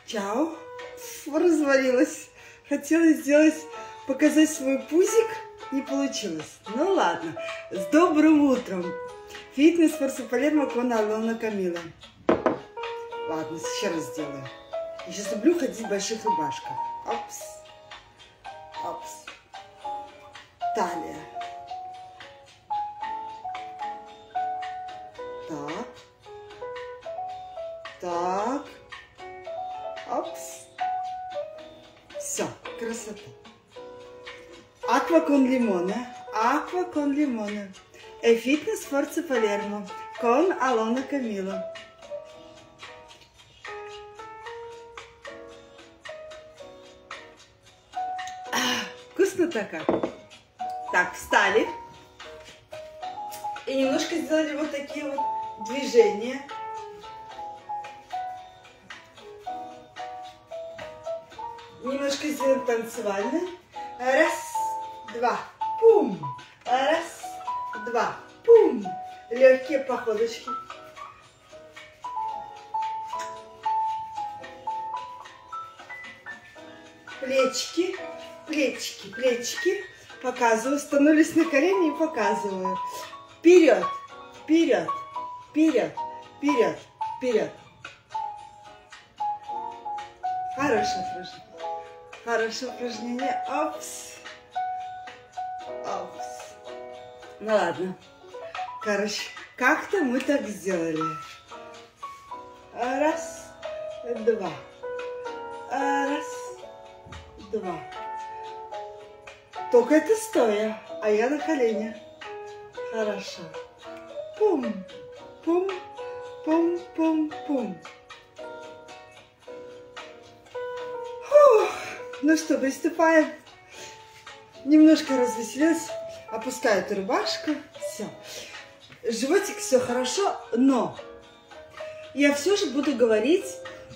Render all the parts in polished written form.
Чао. Развалилась. Хотела показать свой пузик. Не получилось. Ну ладно. С добрым утром. Фитнес Форца Палермо кон Алена Камила. Ладно, еще раз сделаю. Я сейчас люблю ходить в больших рубашках. Опс. Опс. Талия. Так. Так. Опс. Все, красота. Аква кон лимоне. Аква кон лимоне. Фитнес Форца Палермо кон Алена Камила. Вкусно-то как. Так, встали. И немножко сделали вот такие вот движения. Немножко сделаем танцевально. Раз, два, пум. Раз, два, пум. Легкие походочки. Плечики, плечики, плечики. Показываю. Становлюсь на колени и показываю. Вперед, вперед, вперед, вперед, вперед. Хорошее упражнение. Хорошее упражнение. Опс. Опс. Ну ладно. Короче, как-то мы так сделали. Раз, два. Раз, два. Только это стоя, а я на коленях. Хорошо. Пум, пум, пум, пум, пум. Фух. Ну что, приступаем. Немножко развеселилась. Опускаю эту рубашку. Все. Животик все хорошо, но я все же буду говорить,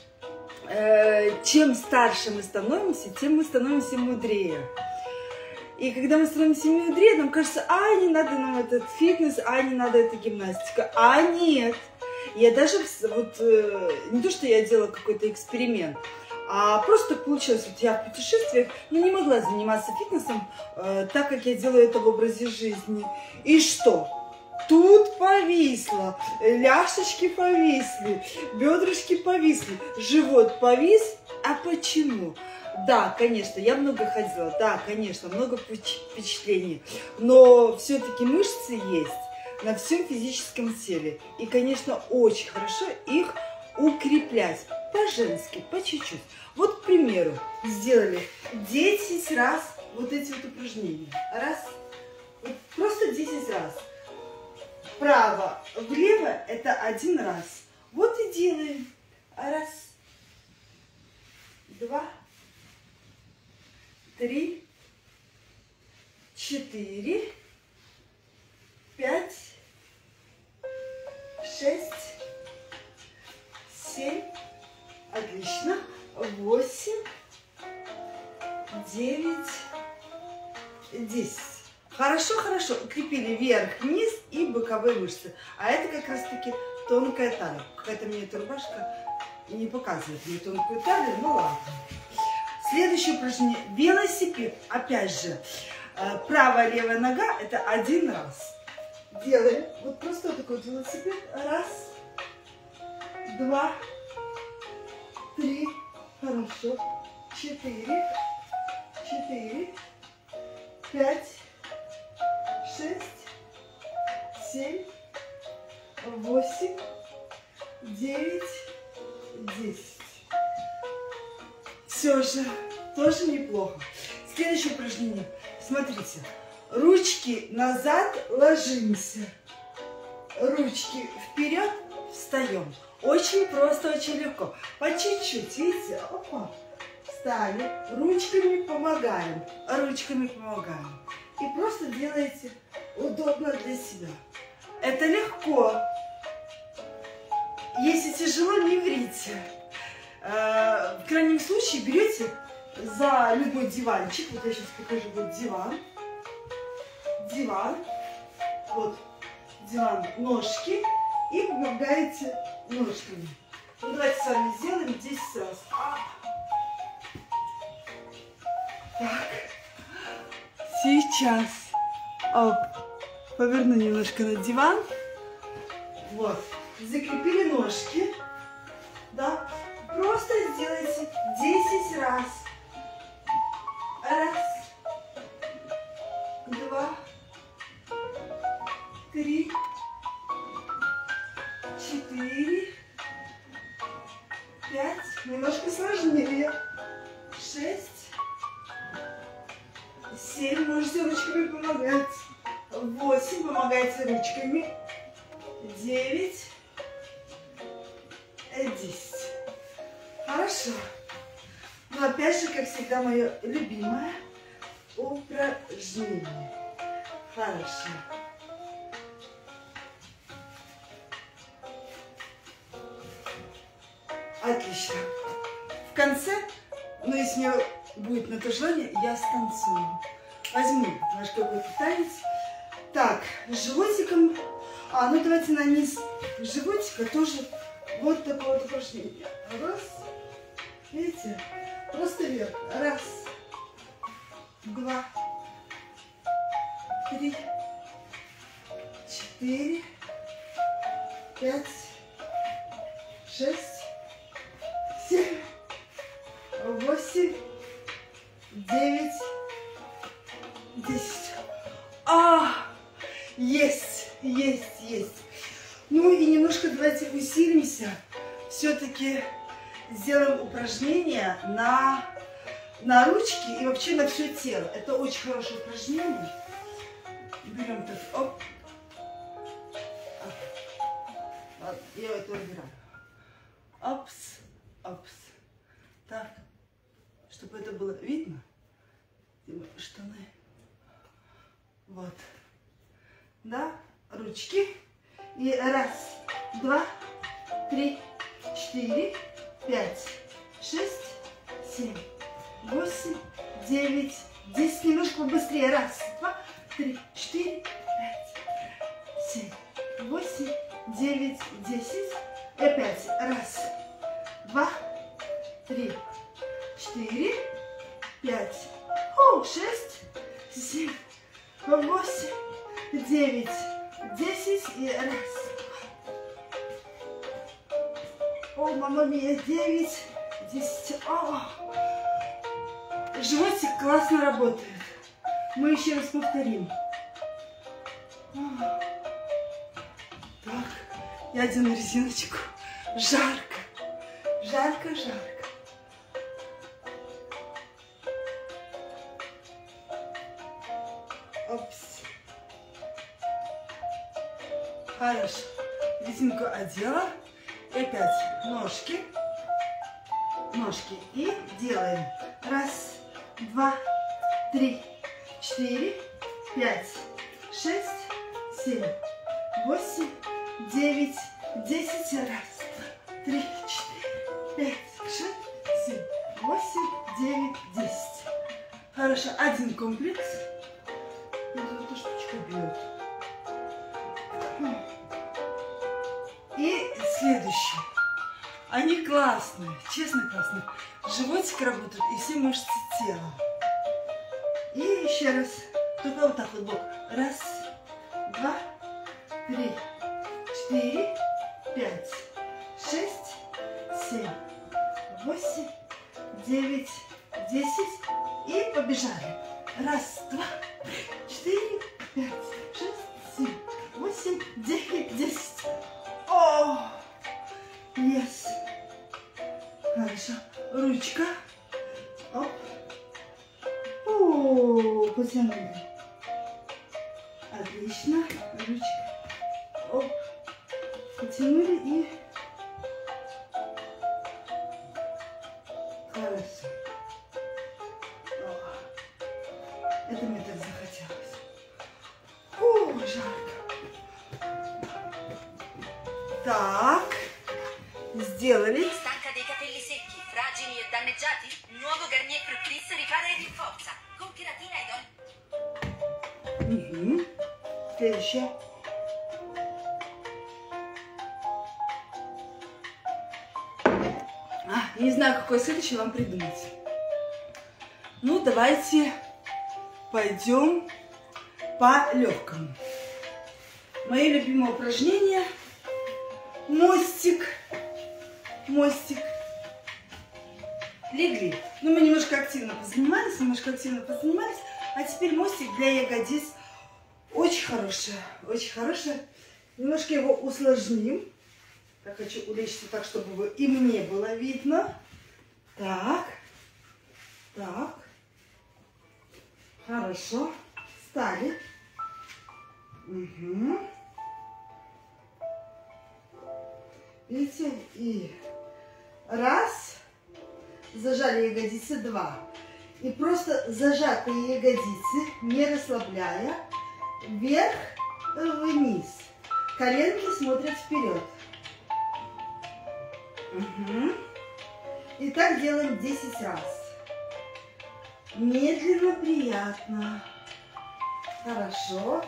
чем старше мы становимся, тем мы становимся мудрее. И когда мы становимся мудрее, нам кажется, не надо нам этот фитнес, не надо эта гимнастика. А нет. Я даже, вот, не то, что я делала какой-то эксперимент, а просто так получилось. Вот я в путешествиях, не могла заниматься фитнесом, так как я делаю это в образе жизни. И что? Тут повисло, ляшечки повисли, бедрышки повисли, живот повис. А почему? Да, конечно, я много ходила, да, конечно, много впечатлений, но все-таки мышцы есть на всем физическом теле. И, конечно, очень хорошо их укреплять по-женски, по чуть-чуть. Вот, к примеру, сделали 10 раз вот эти вот упражнения. Раз, вот просто 10 раз. Вправо, влево это 1 раз. Вот и делаем. Раз, два, 3, 4, 5, 6, 7, отлично, 8, 9, 10. Хорошо, хорошо. Укрепили вверх, вниз и боковые мышцы. А это как раз таки тонкая талия. Какая-то мне эта рубашка не показывает мне тонкую талию, ну ладно. Следующее упражнение. Велосипед. Опять же, правая, левая нога это 1 раз. Делаем. Вот просто вот такой вот велосипед. Раз, два, 3. Хорошо. 4, 5, 6, 7, 8, 9, 10. Все же, тоже неплохо. Следующее упражнение. Смотрите. Ручки назад ложимся. Ручки вперед встаем. Очень просто, очень легко. По чуть-чуть, видите? Опа. Встали. Ручками помогаем. Ручками помогаем. И просто делаете удобно для себя. Это легко. Если тяжело, не врите. В крайнем случае берете за любой диванчик. Вот я сейчас покажу. Вот диван. Диван. Вот диван. Ножки. И помогаете ножками. Ну, давайте с вами сделаем 10 раз. Так. Сейчас. Оп. Поверну немножко на диван. Вот. Закрепили ножки. Да. Просто сделайте 10 раз. Раз. 2. 3. 4. 5. Немножко сложнее. 6. 7. Можете ручками помогать. 8. Помогайте ручками. 9. 10. Хорошо. Ну, опять же, как всегда, мое любимое упражнение. Хорошо. Отлично. В конце, ну, если мне будет на то желание, я станцую. Возьму наш какой-то танец. Так, животиком. Ну давайте на низ животика тоже вот такое вот упражнение. Раз. Видите? Просто вверх. Раз. 2. 3. 4. 5. 6. 7. 8. 9. 10. Есть, есть, есть. Ну и немножко давайте усилимся. Все-таки сделаем упражнение на ручки и вообще на все тело. Это очень хорошее упражнение. Берем так, оп. Я это убираю. Опс, опс. Так, чтобы это было видно. Штаны. Вот. Да, ручки. И раз, 2, 3, 4, 5, 6, 7, 8, 9, 10. Немножко побыстрее. Раз, 2, 3, 4, 5, 7, 8, 9, 10. И опять. Раз, 2, 3, 4, 5, 6, 7, 8, 9, 10 и раз. О, мама мия, 9, 10. Животик классно работает. Мы еще раз повторим. Так, я одену резиночку. Жарко, жарко, жарко. Опс. Хорошо. Резинку одела. И опять ножки. Ножки. И делаем. Раз, 2, 3, 4, 5, 6, 7, 8, 9, 10. Раз, 2, 3, 4, 5, 6, 7, 8, 9, 10. Хорошо. Один комплекс. Вот эту штучку бьет. И следующий. Они классные, честно классные. Животик работает и все мышцы тела. И еще раз. Только вот так вот бок. Раз, 2, 3, 4, 5, 6, 7, 8, 9, 10. И побежали. Раз, 2, 4, 5, 6, 7, 8, 9, 10. О! Yes. Хорошо. Ручка. Оп. О, потянули. Отлично. Ручка. Оп. Потянули и... Хорошо. Это мне так захотелось. О, жарко. Так. Сделали. Stanca dei capelli secchi, fragili e danneggiati? Nuovo Garnier Fructis ripara e rinforza. Con cheratina ed olio. Следующее. Не знаю, какой следующий вам придумать. Ну, давайте пойдем по легкому. Мое любимое упражнение – мостик. Мостик. Легли. Ну, мы немножко активно позанимались, а теперь мостик для ягодиц. Очень хорошее, очень хорошее. Немножко его усложним. Я хочу улечься так, чтобы и мне было видно. Так. Так. Хорошо. Встали. Угу. Видите? И раз. Зажали ягодицы, два. И просто зажатые ягодицы, не расслабляя, вверх, вниз. Коленки смотрят вперед. Угу. И так делаем 10 раз. Медленно, приятно. Хорошо.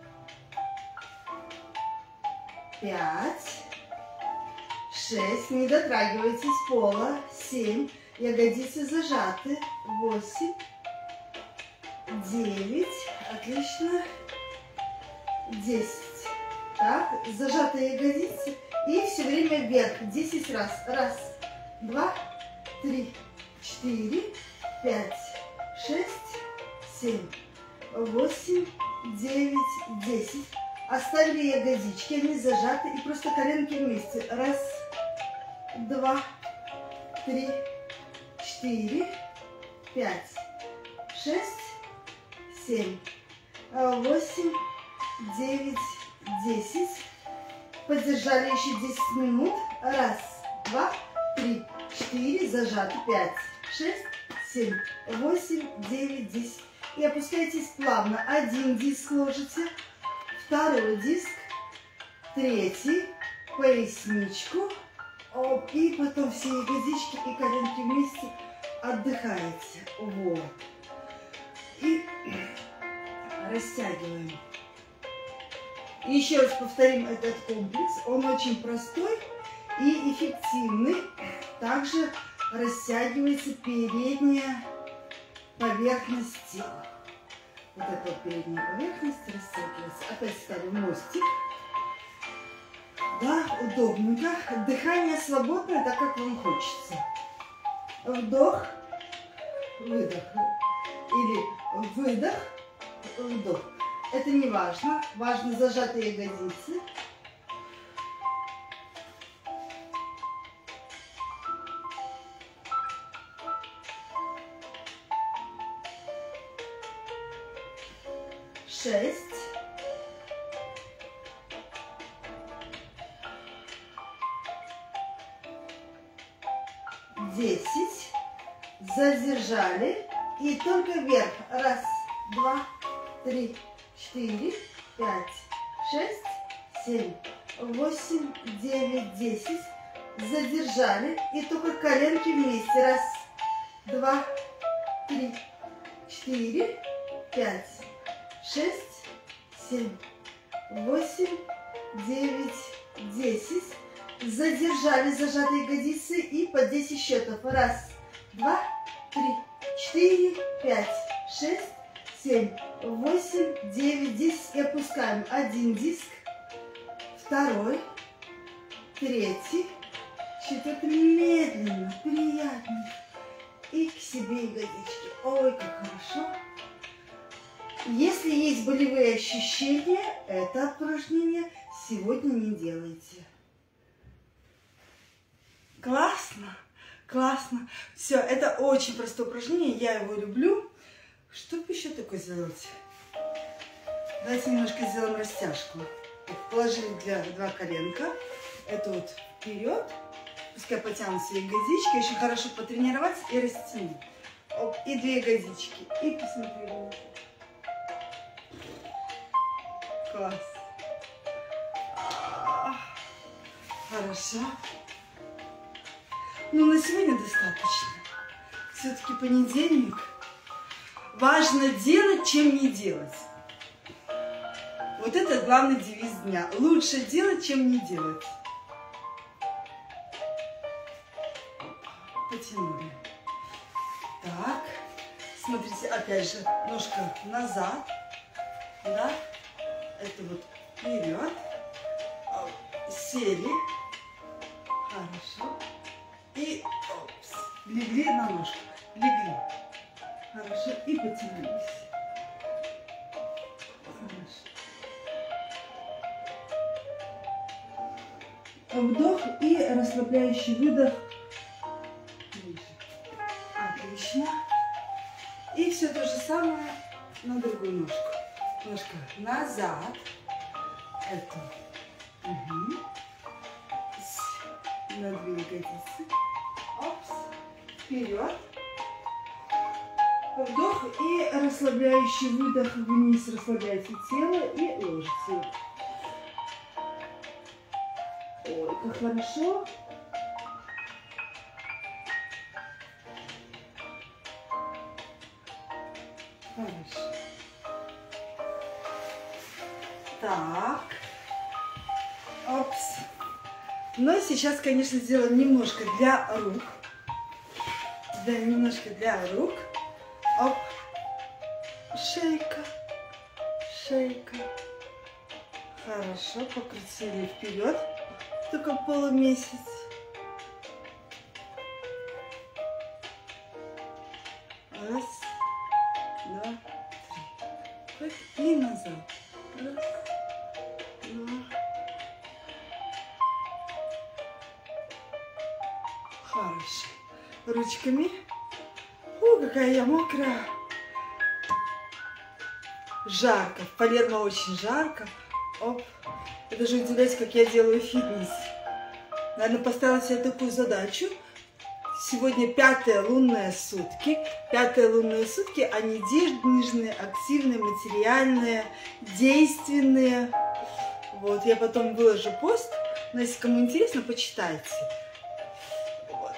5, 6, не дотрагивайтесь пола. 7, ягодицы зажаты. 8, 9, отлично. 10. Так, зажатые ягодицы. И все время вверх. 10 раз. Раз, 2, 3, 4, 5, 6, 7, 8, 9, 10. Оставили ягодички, они зажаты. И просто коленки вместе. Раз, 2, 3, 4, 5, 6, 7, 8, 9, 10. Подержали еще 10 минут. Раз, 2, 3, 4. Зажаты. 5, 6, 7, 8, 9, 10. И опускайтесь плавно. Один диск ложите. Второй диск. Третий. Поясничку. Оп, и потом все ягодички и коленки вместе отдыхаете. Вот. И растягиваем. И еще раз повторим этот комплекс. Он очень простой и эффективный. Также растягивается передняя поверхность тела. Вот эта вот передняя поверхность растягивается. Опять ставим мостик. Да, удобненько. Дыхание свободное, так как вам хочется. Вдох, выдох. Или выдох, вдох. Это не важно. Важно зажатые ягодицы. Шесть. 10. Задержали. И только вверх. Раз, два, 3, 4, 5, 6, 7, 8, 9, 10. Задержали. И только коленки вместе. Раз, два, 3, 4, 5, 6, 7, 8, 9, 10. Задержали зажатые ягодицы и по 10 счетов. Раз, два, 3, 4, 5, 6, 7, 8, 9, 10. И опускаем один диск, второй, третий, четвертый. Медленно, приятно. И к себе ягодички. Ой, как хорошо. Если есть болевые ощущения, это упражнение сегодня не делайте. Классно, классно. Все, это очень простое упражнение, я его люблю. Что бы еще такое сделать? Давайте немножко сделаем растяжку. Положили два коленка. Это вот вперед. Пускай потянутся ягодички. Очень хорошо потренироваться и растянуть. Оп, и две ягодички. И посмотрели. Класс. Хорошо. Ну, на сегодня достаточно. Все-таки понедельник. Важно делать, чем не делать. Вот это главный девиз дня. Лучше делать, чем не делать. потянули. Так, смотрите, опять же, ножка назад, да, это вот вперед, сели, хорошо, и опс, легли на ножку, легли, хорошо, и потянулись, хорошо. Вдох и расслабляющий выдох. Отлично. И все то же самое на другую ножку. Ножка назад. Это. Угу. Надвигай ягодицы. Опс. Вперед. Вдох и расслабляющий выдох вниз. Расслабляйте тело и ложите. Ой, как хорошо. Хорошо. Так. Опс. Но сейчас, конечно, сделаем немножко для рук. Да, немножко для рук. Оп. Шейка. Шейка. Хорошо. Покрутили вперед. Только полумесяц. Раз, два, три. И назад. Раз, два. Хорошо. Ручками. Какая я мокрая. Жарко. В Палермо очень жарко. Оп. Вы даже удивляетесь, как я делаю фитнес. Наверное, поставила себе такую задачу. Сегодня 5-е лунные сутки. 5-е лунные сутки, они денежные, активные, материальные, действенные. Вот, я потом выложу пост. Но если кому интересно, почитайте. Вот.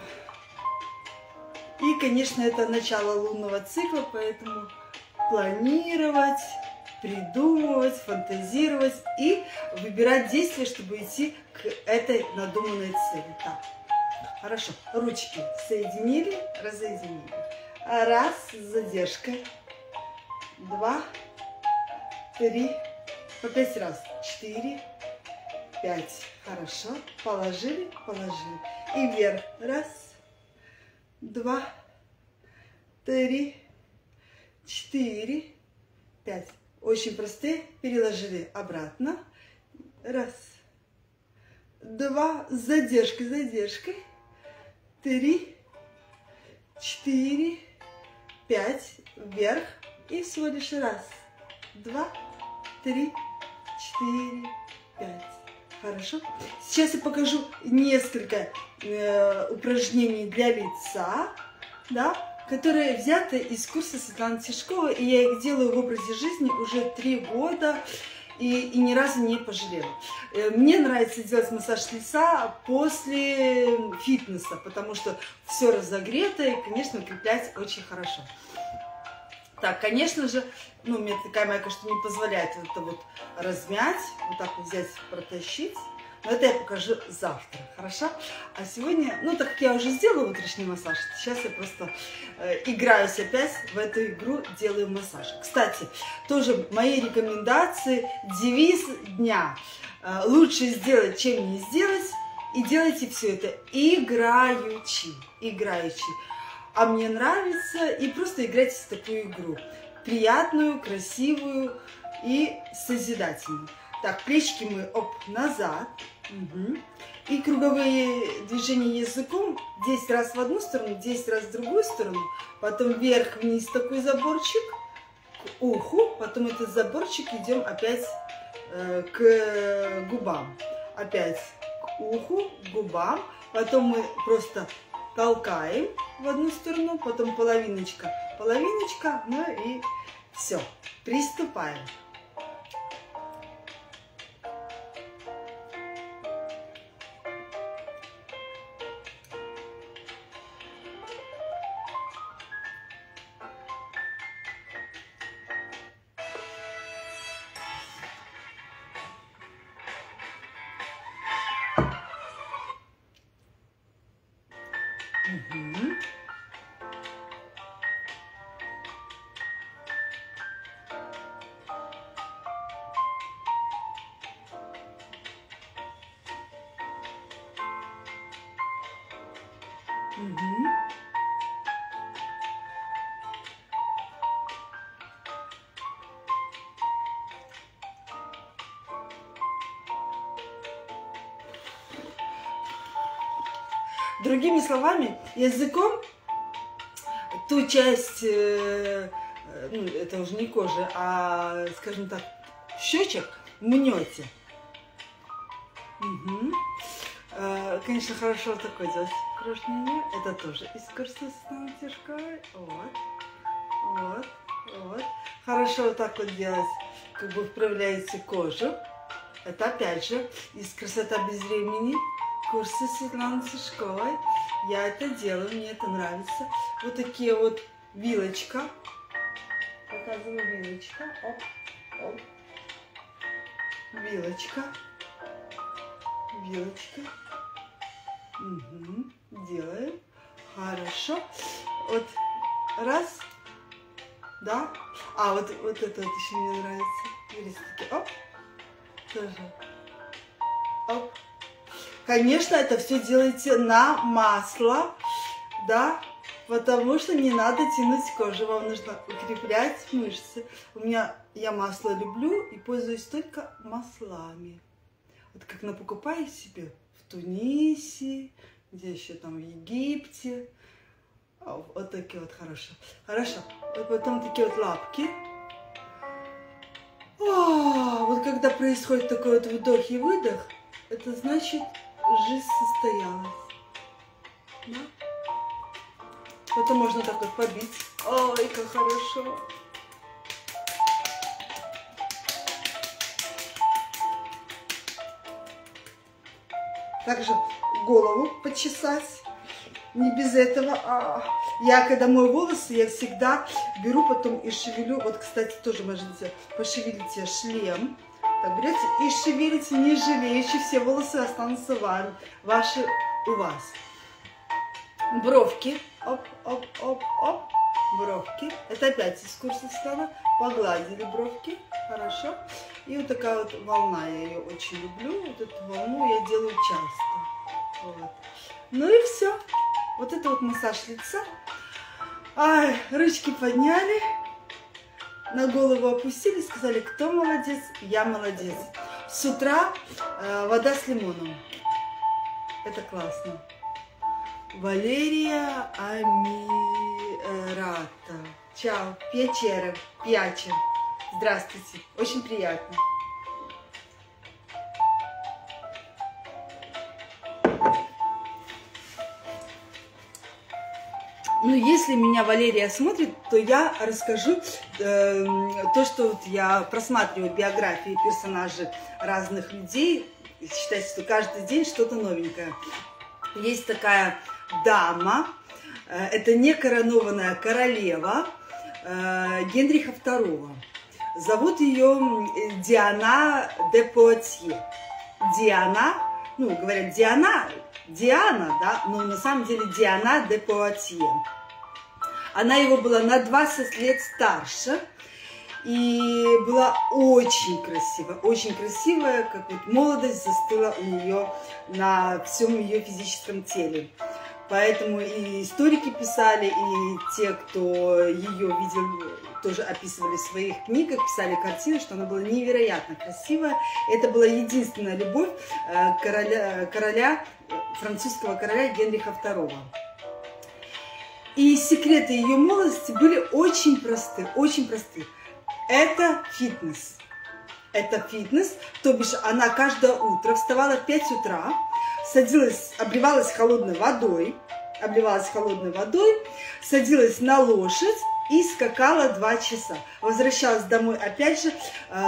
И, конечно, это начало лунного цикла, поэтому планировать, придумывать, фантазировать и выбирать действия, чтобы идти к этой надуманной цели. Так. Хорошо. Ручки соединили, разоединили. Раз, с задержкой. 2, 3, по 5 раз. 4, 5. Хорошо. Положили, положили. И вверх. Раз, 2, 3, 4, 5. Очень простые. Переложили обратно. Раз, 2, с задержкой, задержкой. 3, 4, 5, вверх. И всего лишь раз, 2, 3, 4, 5. Хорошо. Сейчас я покажу несколько упражнений для лица, да, которые взяты из курса Светланы Тишковой. И я их делаю в образе жизни уже 3 года. И ни разу не пожалела. Мне нравится делать массаж лица после фитнеса, потому что все разогрето и, конечно, укреплять очень хорошо. Так, конечно же, ну, мне такая майка, что не позволяет это вот размять, вот так вот взять, протащить. Но это я покажу завтра, хорошо? А сегодня, ну, так как я уже сделала утренний массаж, сейчас я просто играюсь опять в эту игру, делаю массаж. Кстати, тоже мои рекомендации, девиз дня. Лучше сделать, чем не сделать. И делайте все это играючи, играючи. А мне нравится, и просто играйте в такую игру. Приятную, красивую и созидательную. Так, плечики мы, оп, назад. Угу. И круговые движения языком 10 раз в одну сторону, 10 раз в другую сторону. Потом вверх-вниз такой заборчик к уху. Потом этот заборчик идем опять к губам. Опять к уху, к губам. Потом мы просто толкаем в одну сторону. Потом половиночка, половиночка. Ну и все. Приступаем. Угу. Угу. Другими словами, языком ту часть, ну, это уже не кожа, а, скажем так, щечек мнете. Угу. Конечно, хорошо такое делать упражнение. Это тоже из курса станцежкой. Вот, вот, вот. Хорошо вот так вот делать, как бы вправляете кожу. Это опять же из «Красота без времени». Курсы Светланы Тишковой. Я это делаю, мне это нравится. Вот такие вот вилочка. Показываю вилочка. Оп, оп. Вилочка. Вилочка. Угу. Делаем. Хорошо. Вот раз. Да. А, вот это вот еще мне нравится. Листики. Оп. Тоже. Оп. Конечно, это все делайте на масло, да, потому что не надо тянуть кожу, вам нужно укреплять мышцы. Я масло люблю и пользуюсь только маслами. Вот как покупаю себе в Тунисе, где еще там в Египте. Вот такие вот хорошие. Хорошо. Вот потом такие вот лапки. Вот когда происходит такой вот вдох и выдох, это значит, жизнь состоялась. Да? Потом можно так вот побить. Ой, как хорошо. Также голову почесать. Не без этого. Я, когда мою волосы, я всегда беру потом и шевелю. Вот, кстати, тоже можете пошевелить шлем. Так, берете и шевелите, не жалеючи, все волосы останутся ваши у вас. Бровки. Оп, оп, оп, оп. Бровки. Это опять из курса стала. Погладили бровки. Хорошо. И вот такая вот волна. Я ее очень люблю. Вот эту волну я делаю часто. Вот. Ну и все. Вот это вот массаж лица. Ручки подняли. На голову опустили, сказали, кто молодец, я молодец. С утра вода с лимоном. Это классно. Валерия Амирата. Чао. Пьячера. Пьяче. Здравствуйте. Очень приятно. Ну, если меня Валерия смотрит, то я расскажу то, что вот я просматриваю биографии персонажей разных людей. Считайте, что каждый день что-то новенькое. Есть такая дама, это не коронованная королева Генриха II. Зовут ее Диана де Пуатье. Диана, ну, говорят Диана, да, но на самом деле Диана де Пуатье. Она его была на 20 лет старше и была очень красивая, как вот молодость застыла у нее на всем ее физическом теле. Поэтому и историки писали, и те, кто ее видел, тоже описывали в своих книгах, писали картины, что она была невероятно красивая. Это была единственная любовь французского короля Генриха II. И секреты ее молодости были очень просты, очень просты. Это фитнес. Это фитнес, то бишь она каждое утро вставала в 5 утра, садилась, обливалась холодной водой, садилась на лошадь и скакала 2 часа. Возвращалась домой, опять же,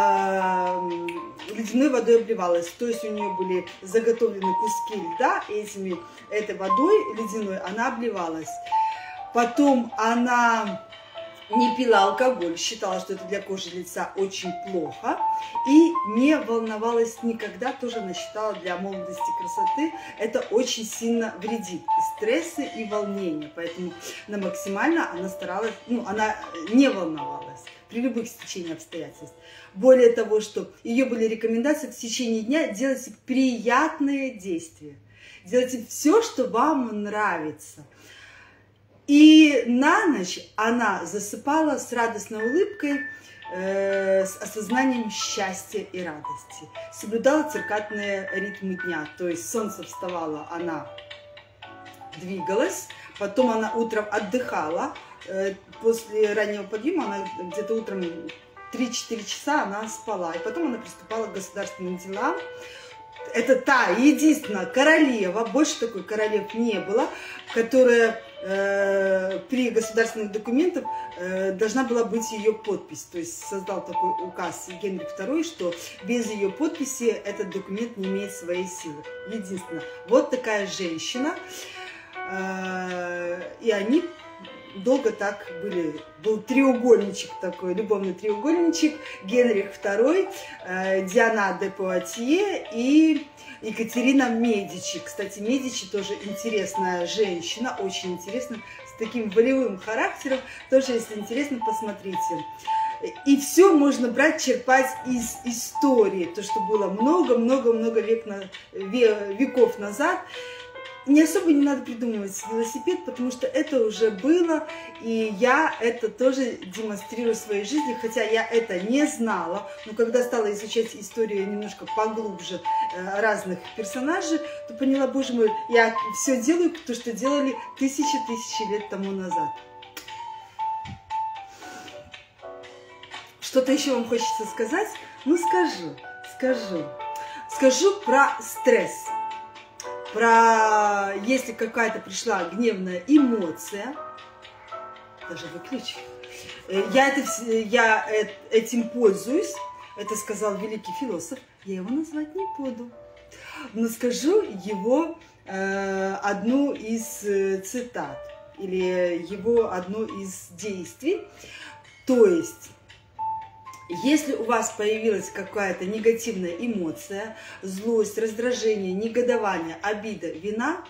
ледяной водой обливалась. То есть у нее были заготовлены куски льда, и этой водой ледяной она обливалась. Потом она не пила алкоголь, считала, что это для кожи лица очень плохо, и не волновалась никогда, тоже она считала, для молодости, красоты это очень сильно вредит, стрессы и волнения, поэтому максимально она старалась, она не волновалась при любых стечениях обстоятельств. Более того, что ее были рекомендации в течение дня делать приятные действия, делайте все, что вам нравится. И на ночь она засыпала с радостной улыбкой, с осознанием счастья и радости. Соблюдала циркадные ритмы дня, то есть солнце вставало, она двигалась, потом она утром отдыхала, после раннего подъема она где-то утром 3-4 часа она спала, и потом она приступала к государственным делам. Это та единственная королева, больше такой королев не было, которая при государственных документах должна была быть ее подпись. То есть создал такой указ Генрих II, что без ее подписи этот документ не имеет своей силы. Единственное. Вот такая женщина. И они долго так были. Был треугольничек такой, любовный треугольничек. Генрих II, Диана де Пуатье и Екатерина Медичи. Кстати, Медичи тоже интересная женщина, очень интересная, с таким волевым характером. Тоже, если интересно, посмотрите. И все можно брать, черпать из истории. То, что было много-много-много веков назад. Не особо не надо придумывать велосипед, потому что это уже было, и я это тоже демонстрирую в своей жизни, хотя я это не знала, но когда стала изучать историю немножко поглубже разных персонажей, то поняла, боже мой, я все делаю то, что делали тысячи лет тому назад. Что-то еще вам хочется сказать? Ну, скажу про стресс. Про если какая-то пришла гневная эмоция, даже выключи, я этим пользуюсь, это сказал великий философ, я его назвать не буду, но скажу его одну из цитат или его одно из действий, то есть если у вас появилась какая-то негативная эмоция, злость, раздражение, негодование, обида, вина,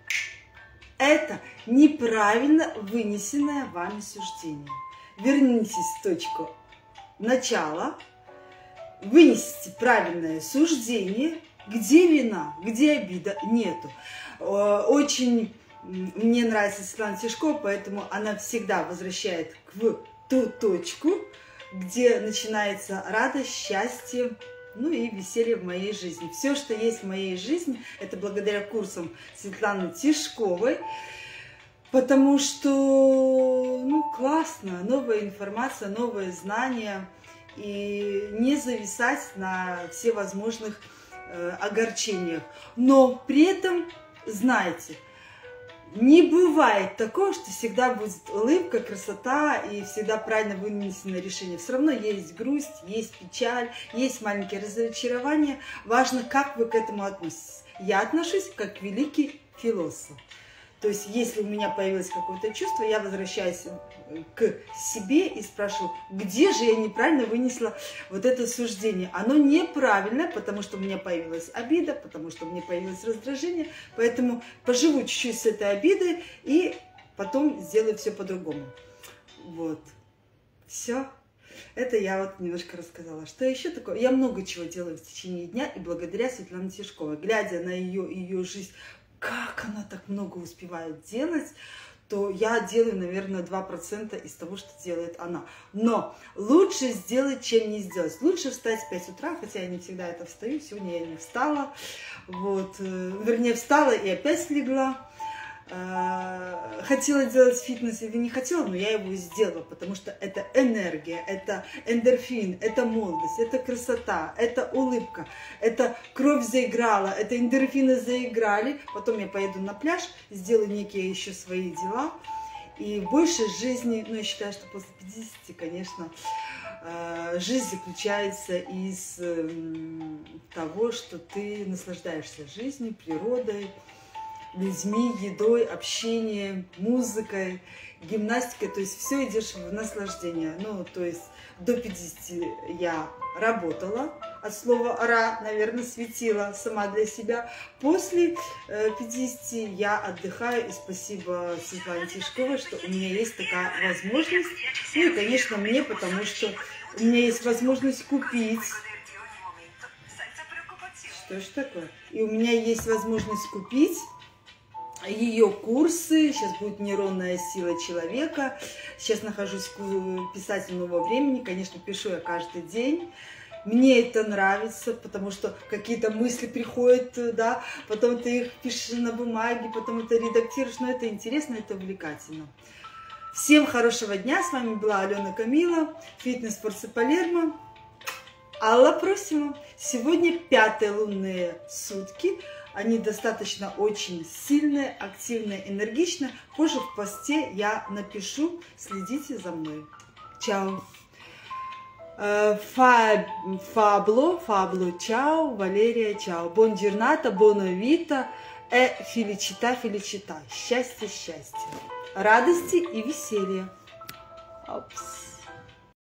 это неправильно вынесенное вами суждение. Вернитесь в точку начала, вынесите правильное суждение, где вина, где обида, нету. Очень мне нравится Светлана Тишкова, поэтому она всегда возвращает в ту точку, где начинается радость, счастье, ну и веселье в моей жизни. Все, что есть в моей жизни, это благодаря курсам Светланы Тишковой, потому что, классно, новая информация, новые знания, и не зависать на всевозможных огорчениях. Но при этом, знайте, не бывает такого, что всегда будет улыбка, красота и всегда правильно вынесенное решение. Все равно есть грусть, есть печаль, есть маленькие разочарования. Важно, как вы к этому относитесь. Я отношусь как великий философ. То есть, если у меня появилось какое-то чувство, я возвращаюсь к себе и спрашиваю, где же я неправильно вынесла вот это суждение. Оно неправильное, потому что у меня появилась обида, потому что у меня появилось раздражение. Поэтому поживу чуть-чуть с этой обидой и потом сделаю все по-другому. Вот. Все. Это я вот немножко рассказала. Что еще такое? Я много чего делаю в течение дня, и благодаря Светлане Тишковой, глядя на ее жизнь, как она так много успевает делать, то я делаю, наверное, 2% из того, что делает она. Но лучше сделать, чем не сделать. Лучше встать в 5 утра, хотя я не всегда это встаю. Сегодня я не встала. Вот. Вернее, встала и опять легла. Хотела делать фитнес или не хотела, но я его сделала, потому что это энергия, это эндорфин, это молодость, это красота, это улыбка, это кровь заиграла, это эндорфины заиграли. Потом я поеду на пляж, сделаю некие еще свои дела. И больше жизни, я считаю, что после 50, конечно, жизнь заключается из того, что ты наслаждаешься жизнью, природой. людьми, едой, общением, музыкой, гимнастикой. То есть все идешь в наслаждение. Ну, то есть до 50 я работала, от слова «ра», наверное, светила сама для себя. После 50 я отдыхаю, и спасибо Светлане Тишковой, что у меня есть такая возможность. Ну и, конечно, мне, потому что у меня есть возможность купить. Что ж такое? И у меня есть возможность купить ее курсы. Сейчас будет нейронная сила человека. Сейчас нахожусь в писателе нового времени. Конечно, пишу я каждый день. Мне это нравится, потому что какие-то мысли приходят, да, потом ты их пишешь на бумаге, потом это редактируешь. Но это интересно, это увлекательно. Всем хорошего дня. С вами была Алена Камила, фитнес-спорт Палермо. Алла Просима. Сегодня 5-е лунные сутки. Они достаточно очень сильные, активные, энергичные. Позже в посте я напишу. Следите за мной. Чао. Фабло, чао. Валерия, чао. Бон джорната, боно вита, феличита. Счастье. Радости и веселья. Опс.